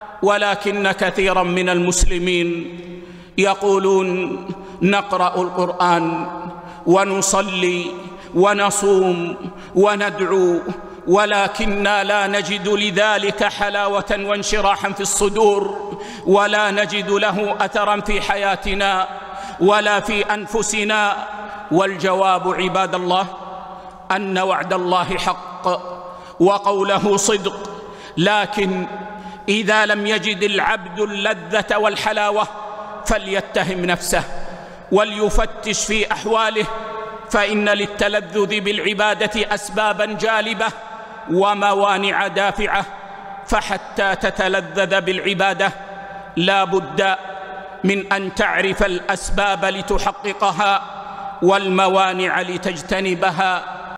ولكن كثيرا من المسلمين يقولون نقرأ القرآن ونصلي ونصوم وندعو، ولكننا لا نجد لذلك حلاوة وانشراحا في الصدور، ولا نجد له أثرا في حياتنا ولا في أنفسنا. والجواب عباد الله أن وعد الله حق وقوله صدق، لكن إذا لم يجد العبد اللذة والحلاوة فليتهم نفسه وليفتش في أحواله، فإن للتلذذ بالعبادة أسبابا جالبة وموانع دافعة، فحتى تتلذذ بالعبادة لا بد من أن تعرف الأسباب لتحققها والموانع لتجتنبها.